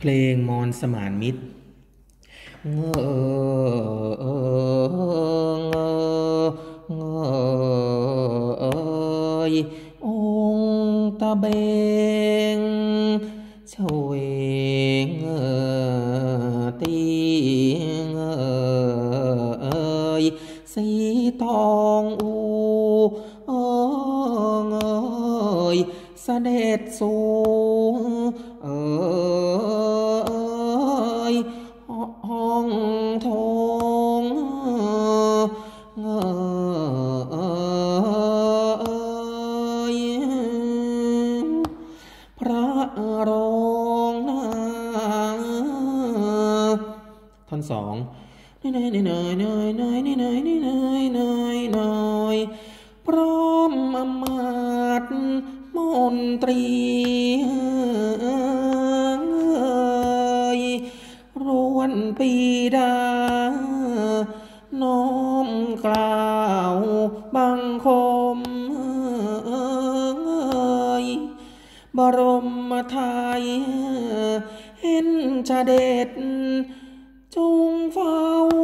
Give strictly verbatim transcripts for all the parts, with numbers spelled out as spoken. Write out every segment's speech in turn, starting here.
เพลงมรสมานมิตรเงอเออเงอเงอเอยองตะเบงเฉวงเงอตีเงอเอยสีทองอูเออเงยเสด็จสูงเออห้องทองเงยพระรองนาท่อนสองน้อยน้อยน้อยน้อยน้อยน้อยน้อยน้อยน้อยพร้อมอมาตย์มนตรีรวนปีดาน้อมกล่าวบังคมบรมไทยเห็นชาเด็ดจงเฝ้า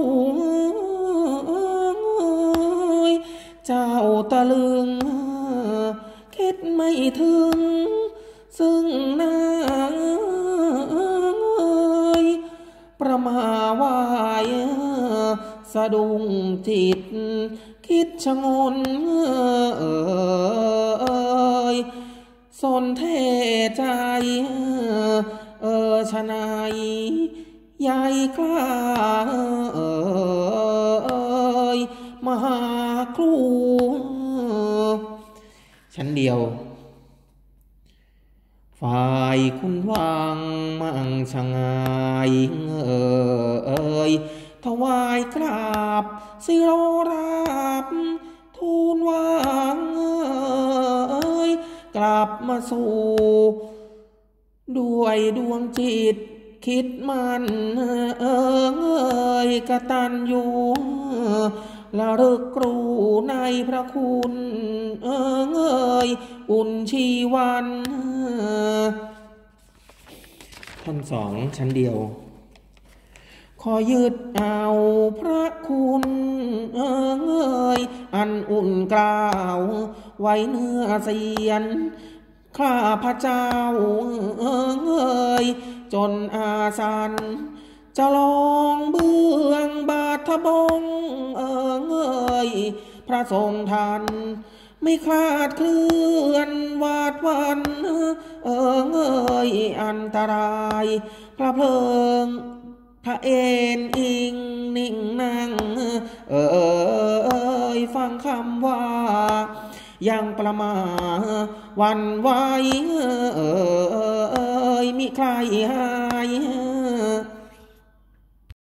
เจ้าตะลึงคิดไม่ถึงซึ่งนางประมาวายสะดุ้งจิตคิดชะงนเอ่ยสนเทใจเออชนายใหญ่กล้าเอ่ยมหาครูชั้นเดียวฝ่ายคุณวังมั่งชะงายเอ่ยถวายกราบสิโรราบทูลวางเอ่ยกลับมาสู่ด้วยดวงจิตคิดมันเอ่ยกตัญญูละลึกครูในพระคุณเอ่ยอุ่นชีวันท่อนสองชั้นเดียวขอยึดเอาพระคุณเอ่ยอันอุ่นกล่าวไว้เนื้อเสียนข้าพระเจ้าเอ่ยจนอาสันจะลองเบื้องบาทบงเอ่ยพระทรงทันไม่คลาดเคลื่อนวาดวันเอ่ยอันตรายพระเพลิงพระเอ็นอิงนิ่งนั่งเอ่ยฟังคำว่ายังประมาวันไว้เอ่ยมิใครหาย